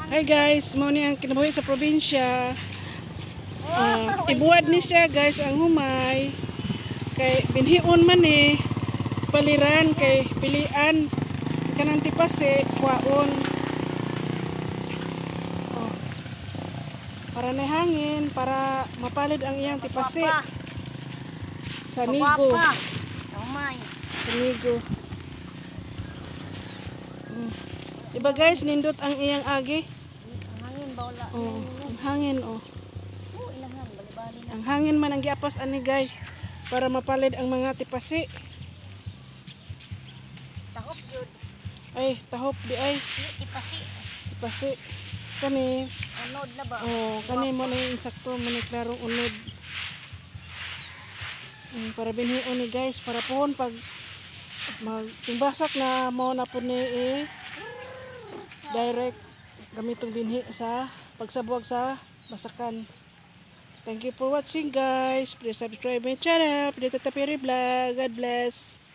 Hi guys, mo ni ang kinabuhi sa probinsya. Ibuwad ni siya guys ang humay. Kay binhion man paliran kay pilian kanang tipase kwaon. Oh. Para na hangin para mapalid ang iyang tipase. Sa nigo. Sa nigo. Diba guys, nindot ang iyang agi. Oh, ang hangin oh. Ang hangin man ang giapas ani guys para mapalid ang mga tipasi. Tahop yun. Ay, tahop di ay. Tipasi. Kani. Unod na ba? Oh, kani mo ni insakto mo ni klarong unod. Para binhion ni guys para pohon pag magtimbasak na mo na po ni direct gamitong binhi sa pagsabuag sa basakan. Thank you for watching guys. Please subscribe my channel. Please Tapiri Vlog. God bless.